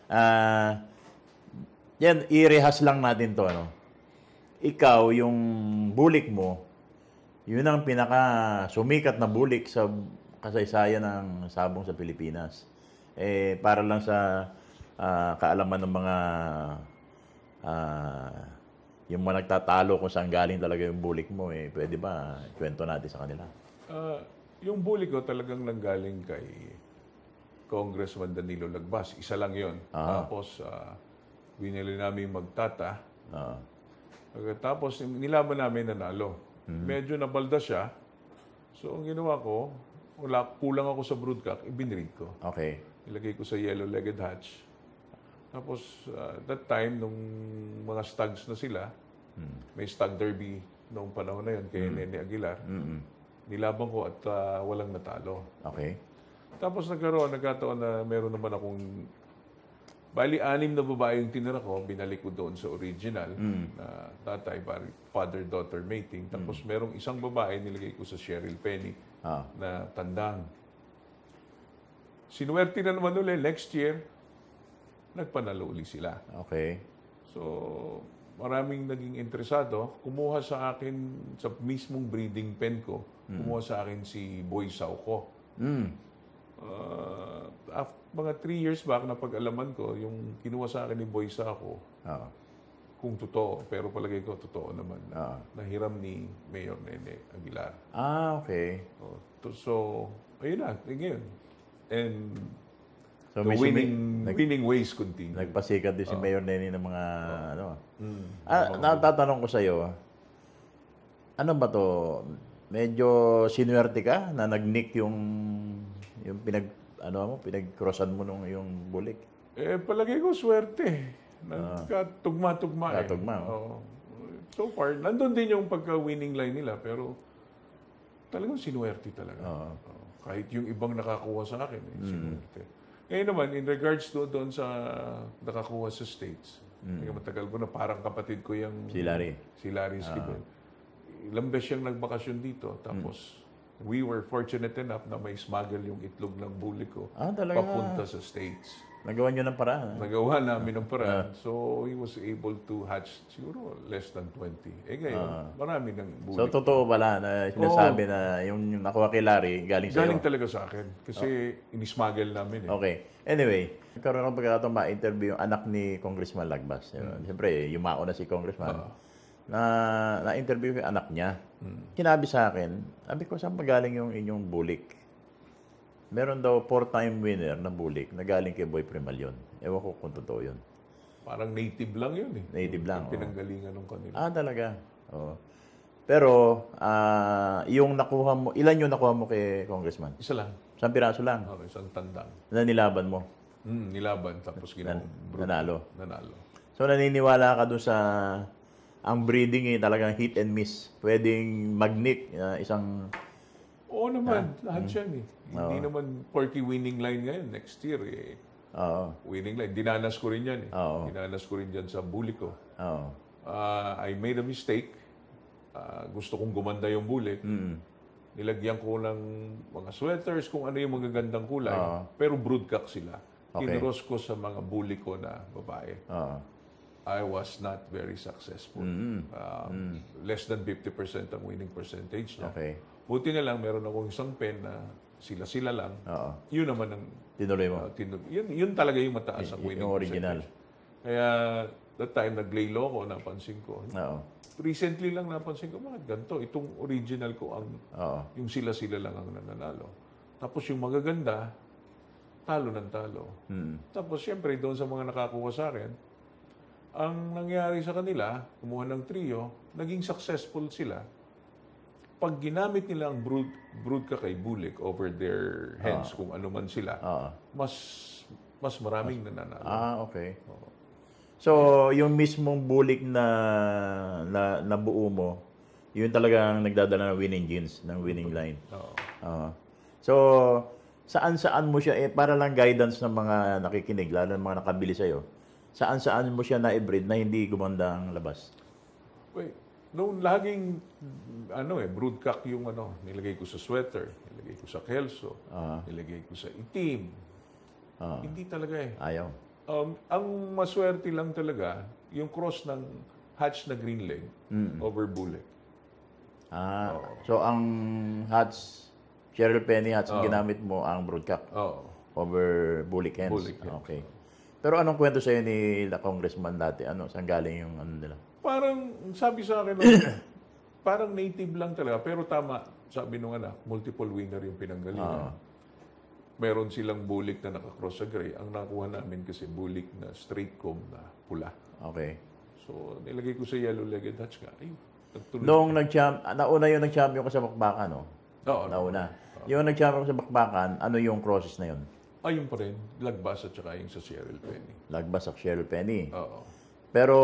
Yan, i-rehas lang natin to, ano. Ikaw, yung bulik mo, yun ang pinaka sumikat na bulik sa kasaysayan ng sabong sa Pilipinas. Para lang sa kaalaman ng mga yung mga nagtatalo kung saan galing talaga yung bulik mo, pwede ba kwento natin sa kanila? Yung bulik ko talagang nanggaling kay Congressman Danilo Lagbas. Isa lang yon. Tapos, binili namin magtata. Tapos, nilaban namin nanalo. Medyo nabalda siya. So, ang ginawa ko, kulang ako sa broodcock, ibinrig ko. Okay. Ilagay ko sa yellow-legged hatch. Tapos, that time, nung mga stags na sila, may stag derby noong panahon na yun, kay Nene Aguilar. Nilaban ko at walang natalo. Okay. Tapos nagkataon na meron naman akong, bali 6 na babae yung tinira ko, binalik ko doon sa original na tatay, father-daughter mating. Tapos merong isang babae, nilagay ko sa Cheryl Penny na tandang. Sinuwerte na naman ulit, next year, nagpanalo uli sila. Okay. So, maraming naging interesado. Kumuha sa akin, sa mismong breeding pen ko, kumuha sa akin si Boy Sauco. Mga 3 years back, napag-alaman ko, yung kinuha sa akin ni Boy Sauco, kung totoo, pero palagay ko, totoo naman, nahiram ni Mayor Nene Aguilar. Okay. So, ayun na, ngayon. And So, the winning ways continue. Nagpasikat din si Mayor Nene ng mga natatanong ko sa iyo, ano ba to? Medyo sinuwerte ka na nag-nick yung pinag-crossan mo nung yung bulik? Palagay ko swerte. Nagkatugma-tugma. So far, nandun din yung pagka-winning line nila, pero talagang sinuwerte talaga. Kahit yung ibang nakakuha sa akin, sinuwerte. Ngayon naman, in regards doon sa nakakuha sa States, matagal ko na, parang kapatid ko yung si Larry Esquivel. Ilang beses siyang nagbakasyon dito. Tapos, we were fortunate enough na may smuggle yung itlog ng bulik ko papunta sa States. Nagawa nyo ng paraan. Nagawa namin ng paraan. So, he was able to hatch siguro less than 20. Eh ngayon, marami ng bulik. So, totoo pala na sinasabi na yung nakuha kay Larry, galing sa'yo? Galing talaga sa akin. Kasi inismuggle namin eh. Okay. Anyway, nagkaroon ng pagkakataon ma-interview yung anak ni Congressman Lagbas. Siyempre, yumao na si Congressman. Na-interview yung anak niya. Sinabi sa akin, sabi ko, saan magaling yung inyong bulik? Meron daw 4-time winner na bulik na galing kay Boy Primal yun. Ewan ko kung totoo yun. Parang native lang yun eh. Native lang. Pinanggalingan ng kanila. Talaga. Oo. Pero, yung nakuha mo, ilan yung nakuha mo kay Congressman? Isa lang. Isang piraso lang? Okay, isang tandang. Na nilaban mo? Nilaban, tapos nanalo. Nanalo. So, naniniwala ka dun sa ang breeding talagang hit and miss. Pwedeng mag-nick isang... Oo naman, lahat yan eh. Hindi naman porky winning line ngayon. Next year eh. Winning line. Dinanas ko rin yan eh. Dinanas ko rin dyan sa bulik ko. I made a mistake. Gusto kong gumanda yung bulik. Nilagyan ko ng mga sweaters, kung ano yung magagandang kulay. Pero broodcock sila. Kinuros ko sa mga bulik ko na babae. I was not very successful. Less than 50% ang winning percentage niya. Buti na lang, meron akong isang pen na sila-sila lang. Yun naman ang... Tinuloy mo? Yun talaga yung mataas ang winning yung original. percentage. Kaya, that time, nag-lay low ko, napansin ko. Recently lang napansin ko, bakit ganito? Itong original ko, yung sila-sila lang ang nananalo. Tapos yung magaganda, talo ng talo. Tapos, syempre, doon sa mga nakakuha sa akin, ang nangyari sa kanila, kumuha ng trio, naging successful sila. Pag ginamit nila ang broodcock kay bulik over their hens, kung ano man sila, mas maraming nananalo. Okay. So, yung mismong bulik na buo mo, yun talagang nagdadala ng winning genes, ng winning line. So, saan-saan mo siya, para lang guidance ng mga nakikinig, lalo ng mga nakabili sa'yo, saan-saan mo siya na-breed na hindi gumanda ang labas? Noong laging, broodcock yung nilagay ko sa sweater, nilagay ko sa kelso, nilagay ko sa itim. Hindi talaga eh. Ayaw. Ang maswerte lang talaga, yung cross ng hatch na green leg over bulik. So ang hatch, Cheryl Penny hatch, ang ginamit mo ang broodcock over bulik hens. Okay. Pero anong kwento sa'yo ni Congressman dati? Saan galing yung nila? Parang, sabi sa akin, parang native lang talaga. Pero tama, sabi nung anak, multiple winner yung pinanggalingan. Meron silang bulik na nakakross sa gray. Ang nakuha namin kasi bulik na straight comb na pula. Okay. So, nilagay ko sa yellow-legged hatch ka. Noong nauna yung nag-champion ko sa bakbakan, no? Oo. Nauna. Yung nag-champion ko sa bakbakan, ano yung crosses na yun? Ayun pa rin. Lagbas at saka yung sa Cheryl Penny. Lagbas at Cheryl Penny. Oo. Pero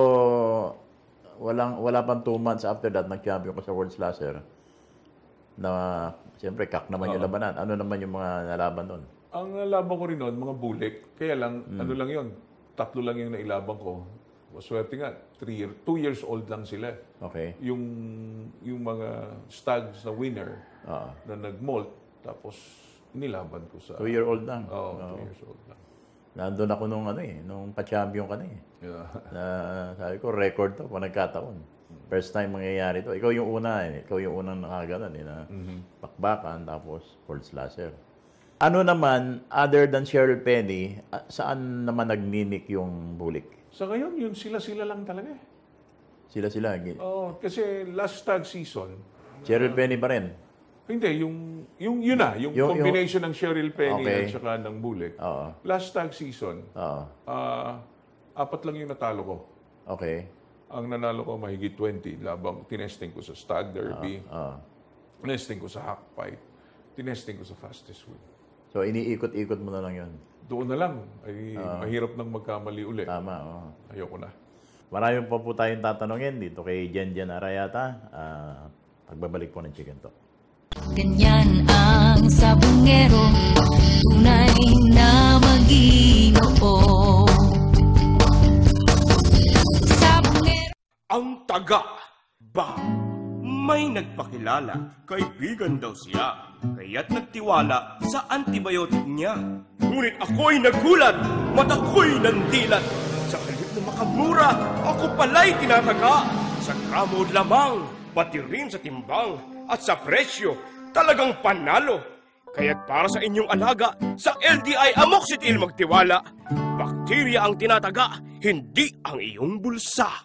wala pang 2 months after that, nag-champion ko sa World Slasher. Na, siyempre, kak naman yung labanan. Ano naman yung mga nalaban doon? Ang nalaban ko rin noon, mga bulik. Kaya lang, ano lang yun, 3 lang yung nailaban ko. Maswerte nga, 2 years old lang sila. Okay. Yung mga stags na winner na nag-molt, tapos nilaban ko sa... 2-year-old lang? Oo, 2 years old lang. Nandun ako nung pa-champion ka na eh. Sabi ko, record to, kung nagkataon. First time mangyayari to. Ikaw yung una eh. Ikaw yung unang nakaganan eh, na bakbakan, tapos World Slasher. Ano naman, other than Cheryl Penny, saan naman nagninik yung bulik? Sa ngayon, yun sila-sila lang talaga eh. Sila-sila? Kasi last tag season... Cheryl Penny pa rin? Hindi, yung combination ng Cheryl Penny at saka ng bulik. Last tag season, 4 lang yung natalo ko. Okay. Ang nanalo ko mahigit 20. Labang tinesting ko sa Stag Derby, tinesting ko sa Hack Fight, tinesting ko sa Fastest Win. So, iniikot-ikot mo na lang yun? Doon na lang. Ay, mahirap nang magkamali uli. Tama, Ayoko na. Marami pa po tayong tatanungin dito kay Jen Arayata. Pagbabalik po ng Chicken Talk. Ganyan ang sabungero, tunay na Mag-Ginoo. Sabungero. Ang taga ba May nagpakilala, kaibigan daw siya. Kaya't nagtiwala sa antibiotic niya. Ngunit ako'y nagulat, mata ko'y nandilat. Sa halip na makamura, ako pala'y tinataga. Sa gramo lamang, pati rin sa timbang. At sa presyo, talagang panalo. Kaya't para sa inyong alaga, sa LDI Amoxicil magtiwala. Bakterya ang tinataga, hindi ang iyong bulsa.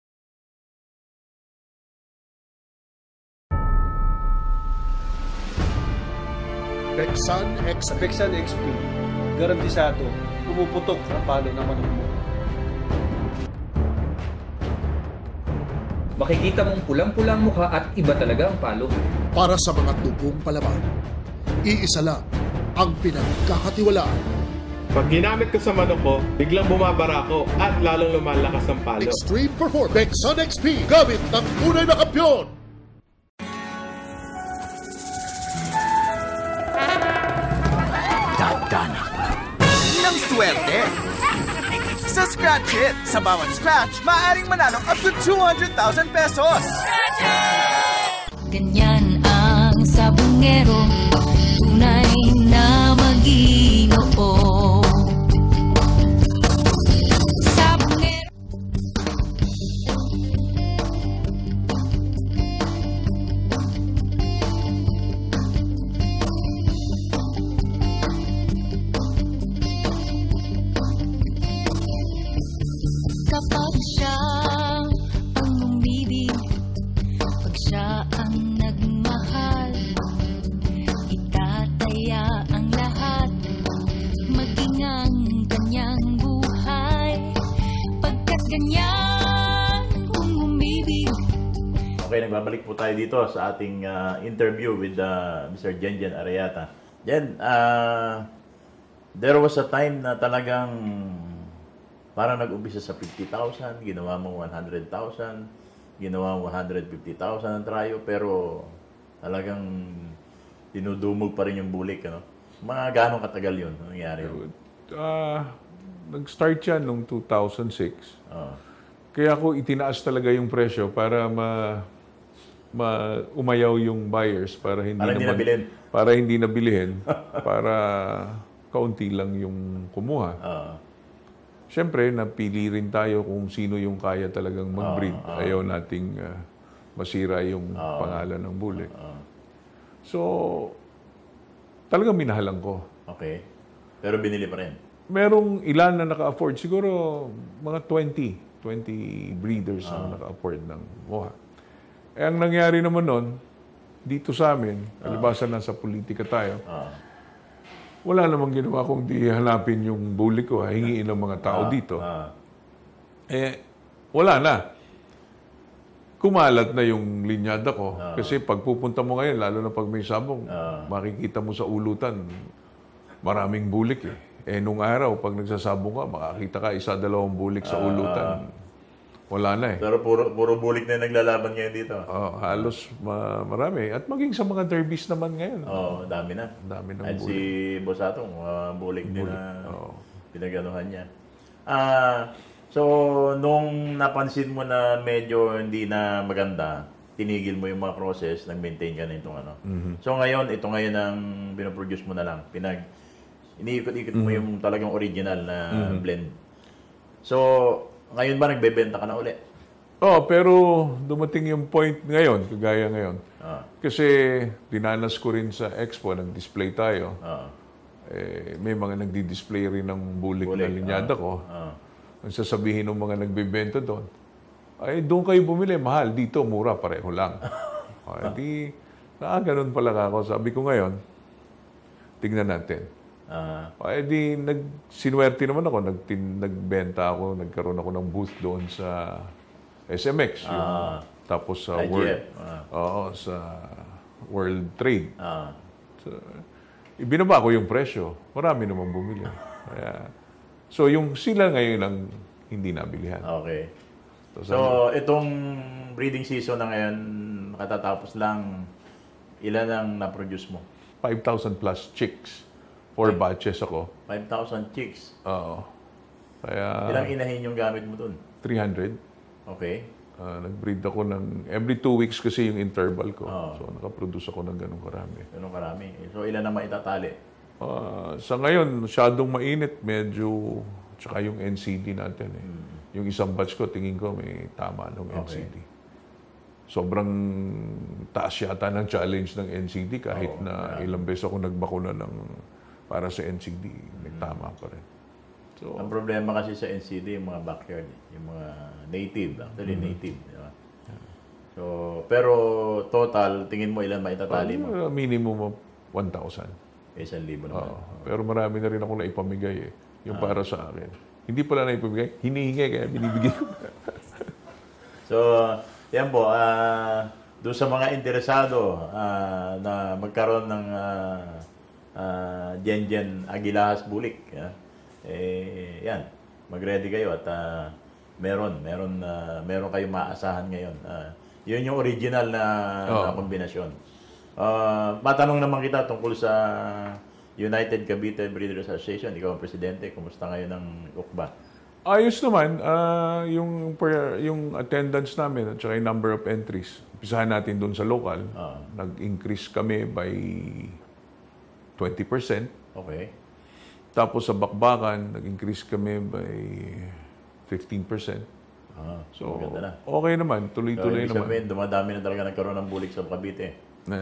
Bexan XP. Bexan XP, garantisado, pumuputok ang palo ng manok mo. Makikita mong pulang-pulang mukha at iba talaga ang palo. Para sa mga dugong palaban, iisa lang ang pinagkakatiwalaan. Pag ginamit ko sa manok ko, biglang bumabara ko at lalong lumalakas ang palo. Extreme Performance Bexan XP, gamit ng tunay na kampyon. Ng swerte. Sa Scratch It, sa bawat scratch, maaaring manalo up to 200,000 pesos. Ganyan ang sabongero, tunay na Maginoo. Sabongero. Kapag siya ang umibig, pag siya ang nagmahal, itataya ang lahat, maging ang kanyang buhay. Pagkat ganyan kung umibig. Okay, nagbabalik po tayo dito sa ating interview with Mr. Jenjen Arayata. Jen, there was a time na talagang parang nag-umpisa sa 50,000, ginawa mo 100,000, ginawa mo 150,000 ang trayo, pero talagang dinudumog pa rin yung bulik, ano? Mga gano'ng katagal yun? Ano nangyari? Nag-start yan noong 2006. Kaya ako itinaas talaga yung presyo para umayaw yung buyers para hindi nabilihin, para kaunti lang yung kumuha. Siyempre, napili rin tayo kung sino yung kaya talagang mag-breed. Ayaw nating masira yung pangalan ng bulik. So, talagang minahalan ko. Okay. Pero binili pa rin? Merong ilan na naka-afford. Siguro mga 20 breeders na naka-afford ng muha. Ang nangyari naman nun, dito sa amin, kalibasan na sa politika tayo, wala namang ginawa kung di hanapin yung bulik ko, hingiin ng mga tao dito. Wala na. Kumalat na yung linyada ko. Kasi pag pupunta mo ngayon, lalo na pag may sabong, makikita mo sa ulutan, maraming bulik nung araw, pag nagsasabong ka, makakita ka 1-2 bulik sa ulutan. Wala na Pero puro bulik na naglalaban ngayon dito. Halos marami. At maging sa mga derbies naman ngayon. Dami na. Dami ng At bulik. si Bosatong, bulik din na pinaganuhan niya. So, nung napansin mo na medyo hindi na maganda, tinigil mo yung mga process, nag-maintain ka na itong ano. So, ngayon, ito ngayon ang pinoproduce mo na lang. Iniikot-ikot mo yung talagang original na blend. So, ngayon ba nagbebenta ka na uli? Pero dumating yung point ngayon, kagaya ngayon. Kasi dinanas ko rin sa expo, nag-display tayo. May mga nagdi-display rin ng bulik na linyada ko. Ang sasabihin ng mga nagbebenta doon, ay doon kayo bumili, mahal. Dito, mura, pareho lang. Di, ganun pala ako. Sabi ko ngayon, tignan natin. Di, sinuwerte naman ako. Nagbenta ako, nagkaroon ako ng booth doon sa SMX. Tapos sa sa World Trade. So, ibinaba ko yung presyo. Marami naman bumili. So, yung sila ngayon ang hindi nabilihan. Okay. So, itong breeding season na ngayon, katatapos lang, ilan ang na-produce mo? 5,000 plus chicks. 4 batches ako. 5,000 chicks? Oo. Kaya... Ilang inahin yung gamit mo dun? 300. Okay. Nag-breed ako ng every 2 weeks kasi yung interval ko. So nakaproduce ako ng ganun karami. Ganun karami. So ilan na maitatali? Sa ngayon, masyadong mainit. Medyo, tsaka yung NCD natin. Yung isang batch ko, tingin ko may tama ng NCD. Sobrang taas yata ng challenge ng NCD kahit na ilang beses ako nagbakuna para sa NCD. May tama pa rin. So, ang problema kasi sa NCD, yung mga backyard, yung mga native, actually native. Di ba? So, pero total, tingin mo ilan maitatali mo? Minimum of 1,000. 1,000 naman. Pero marami na rin ako naipamigay eh. Yung para sa akin. Hindi pala naipamigay, hinihingi kaya binibigay ko. So, yan po, doon sa mga interesado na magkaroon ng Gen Agilahas Bulik, yan, mag-ready kayo at meron kayong maasahan ngayon. Yun yung original na kombinasyon. Matanong naman kita tungkol sa United Cavite Breeders Association. Ikaw ang presidente. Kumusta ngayon ang UCBA? Ayos naman. Yung attendance namin at saka yung number of entries. Umpisahan natin doon sa local. Nag-increase kami by 20%. Okay. Tapos sa bakbakan, nag-increase kami by 15%. So, okay naman. Tuloy-tuloy naman. Sabihin, dumadami na talaga nagkaroon ng bulik sa Cavite.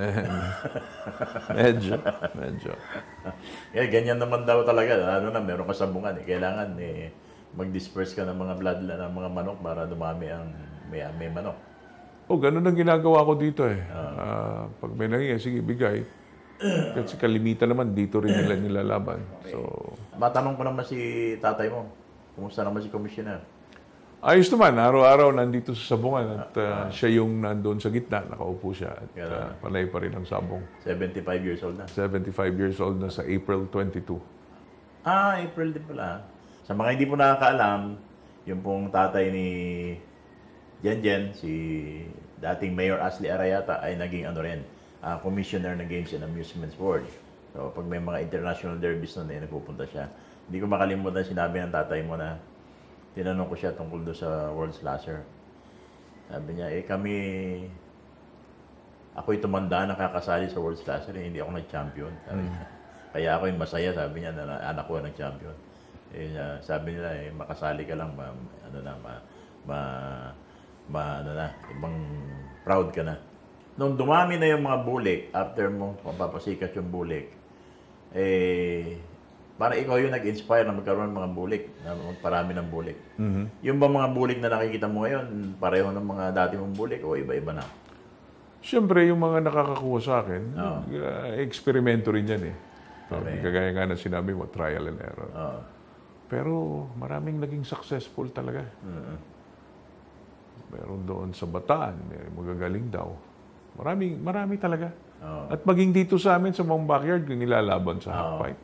medyo. Ganyan naman daw talaga. Meron kasabungan. Kailangan mag-disperse ka ng mga blood ng mga manok para dumami ang may manok. Ganun ang ginagawa ko dito eh. Pag may nangyayari, sige, bigay. Kasi kalimitan naman, dito rin nila nilalaban. Okay. So, matanong ko naman si tatay mo. Kumusta naman si Commissioner? Ayos naman. Araw-araw nandito sa sabungan at siya yung nandoon sa gitna. Nakaupo siya at panay pa rin ang sabong. 75 years old na? 75 years old na sa April 22. April din pala. Sa mga hindi po nakakaalam, yung pong tatay ni Jen, si dating Mayor Ashley Arayata ay naging Commissioner ng Games and Amusements Board. So, pag may mga international derbies nun, nagpupunta siya. Hindi ko makalimutan sinabi ng tatay mo na tinanong ko siya tungkol doon sa World Slasher. Sabi niya, ako'y tumanda nakakasali sa World Slasher, hindi ako nag-champion. Kaya ako'y masaya, sabi niya, na anak ko nag-champion. Sabi nila, makasali ka lang, ibang proud ka na. Nung dumami na yung mga bulik, after mo mapapasikat yung bulik, para ikaw yung nag-inspire na magkaroon ng mga bulik, na magparami ng bulik. Yung ba mga bulik na nakikita mo ngayon, pareho ng mga dati mong bulik o iba-iba na? Siyempre, yung mga nakakakuha sa akin, eksperimento rin yan eh. Kagaya nga na sinabi mo, trial and error. Pero maraming naging successful talaga. Meron doon sa Bataan, magagaling daw. Marami talaga. At maging dito sa amin, sa mga backyard, yung nilalaban sa half pipe.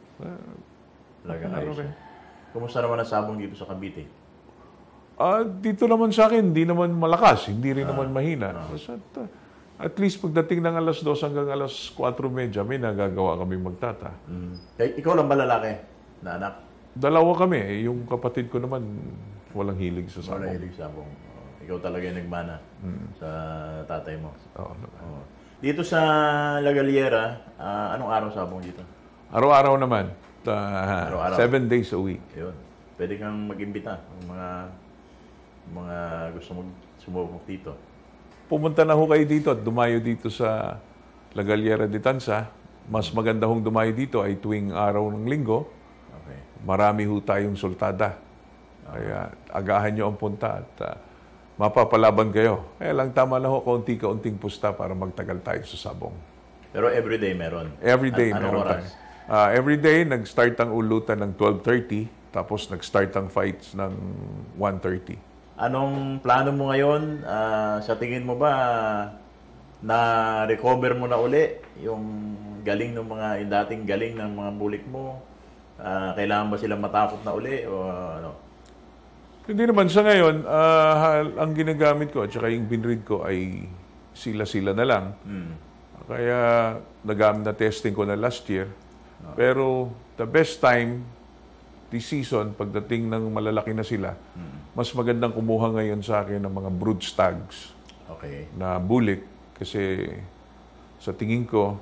Kumusta naman ang sabong dito sa Cavite? Dito naman sa akin, hindi naman malakas, hindi rin naman mahina. At least pagdating ng alas 2 hanggang alas 4:30, may nagagawa kami magtata. Ikaw lang ba lalaki na anak? Dalawa kami. Yung kapatid ko naman, walang hilig sa sabong. Walang hilig sa sabong. Ikaw talaga yung nagmana sa tatay mo. Oo. Dito sa La Galliera, anong araw sabong dito? Araw-araw naman. 7 days a week. Yun. Pwede kang mag-imbita ng mga gusto sumubok dito. Pumunta na ho kayo dito at dumayo dito sa La Galliera de Tanza. Mas maganda hong dumayo dito ay tuwing araw ng linggo. Okay. Marami ho tayong sultada. Kaya agahan nyo ang punta at mapapalaban kayo. Kaya lang tama na ho, kaunti-kaunting pusta para magtagal tayo sa sabong. Pero everyday meron? Everyday meron tayo. Everyday, nag-start ang ulutan ng 12:30, tapos nag-start ang fights ng 1:30. Anong plano mo ngayon? Sa tingin mo ba na-recover mo na uli yung galing ng yung dating galing ng mga bulik mo? Kailangan ba sila matakot na uli o ano? Hindi naman. Sa ngayon, ang ginagamit ko at saka yung binread ko ay sila-sila na lang. Kaya nagamit na testing ko na last year. Pero the best time this season, pagdating ng malalaki na sila, mas magandang kumuha ngayon sa akin ng mga brood stags na bulik. Kasi sa tingin ko,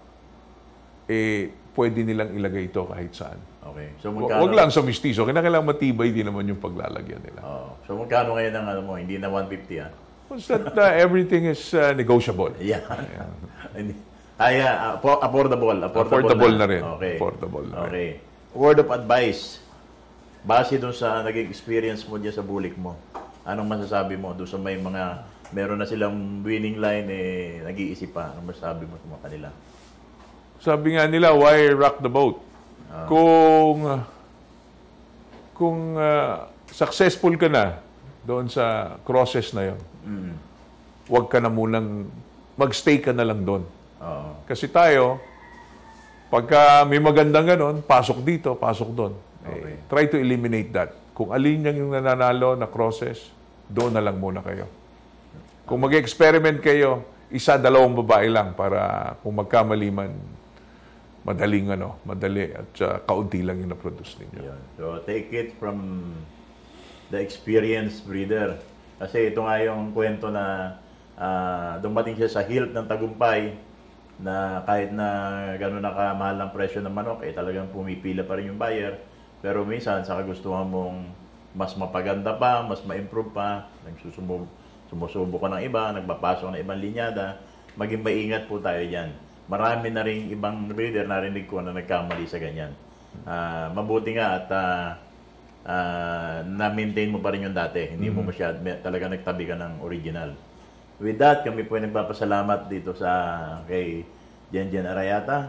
pwede nilang ilagay ito kahit saan. Okay. So, Huwag lang sa mistiso. Kailangan matibay din naman yung paglalagyan nila. So, magkano ngayon ang ano mo? Hindi na 150, everything is negotiable. Yeah. Affordable. Affordable na rin. Okay. Affordable na rin. Word of advice. Base doon sa naging experience mo diyan sa bulik mo. Anong masasabi mo doon sa may mga meron na silang winning line nag-iisip pa? Anong masasabi mo sa mga kanila? Sabi nga nila, why rock the boat? Kung successful ka na doon sa crosses na yon, huwag ka na munang magstay ka na lang doon. Kasi tayo, pagka may magandang ganon, pasok dito, pasok doon. Try to eliminate that. Kung alin yung nananalo na crosses, doon na lang muna kayo. Kung mag-experiment kayo, 1-2 babae lang para kung magkamali man, madali at kaunti lang yung na-produce ninyo. So, take it from the experienced breeder. Kasi ito nga yung kwento na dumating siya sa hilt ng tagumpay na kahit na gano'n na kamahal ang presyo ng manok, talagang pumipila pa rin yung buyer. Pero minsan, sa kagustuhan mong mas mapaganda pa, mas ma-improve pa, sumusubo ka ng iba, nagpapasok ng ibang linyada, maging maingat po tayo dyan. Marami na rin ibang breeder narinig ko na nagkamali sa ganyan. Mabuti nga at na-maintain mo pa rin yung dati. Hindi mo talaga nagtabi ka ng original. With that, kami po nagpapasalamat dito kay Jenjen Arayata.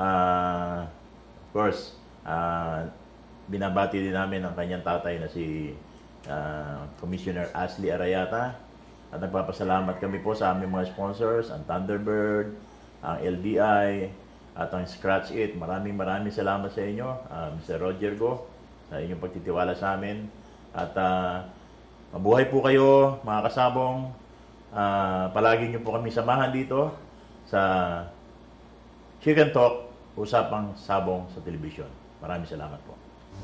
Of course, binabati din namin ang kanyang tatay na si Commissioner Ashley Arayata. At nagpapasalamat kami po sa aming mga sponsors, ang Thunderbird, ang LDI, at ang Scratch It. Maraming salamat sa inyo, Mr. Roger Go, sa inyong pagtitiwala sa amin. At mabuhay po kayo, mga kasabong. Palagi nyo po kami samahan dito sa Chicken Talk, usapang sabong sa telebisyon. Maraming salamat po.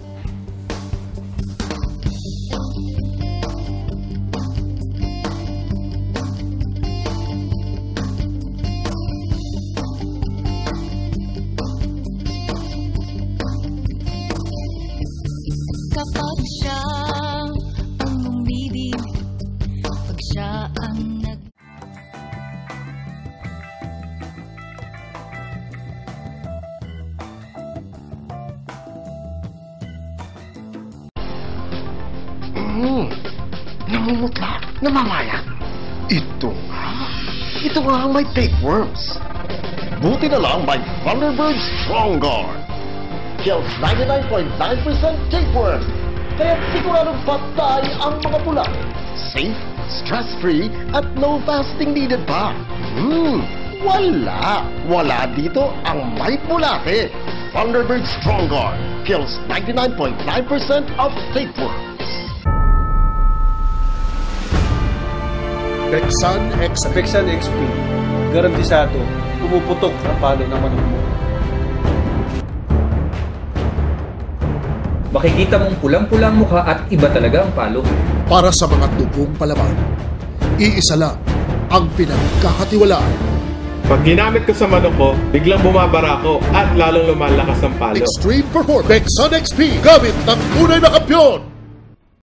Kapag siya ang umibig, pag siya ang namumutla, namamayat. Ito nga ang may tapeworms. Buti na lang may Thunderbird Strong Guard. Kills 99.9% tapeworm. Kaya siguradong patay ang mga pula. Safe, stress-free, at no fasting needed pa. Wala dito ang may bulate. Thunderbird Strong Guard kills 99.9% of tapeworms. Pexan XP, garantisado, pumuputok ang palo ng manok mo. Makikita mong pulang-pulang mukha at iba talaga ang palo. Para sa mga dugong palaban, iisa lang ang pinagkakatiwalaan. Pag ginamit ko sa manok ko, biglang bumabara ko at lalong lumalakas ang palo. Extreme Performance Pexan XP, gamit ng tunay na kampiyon.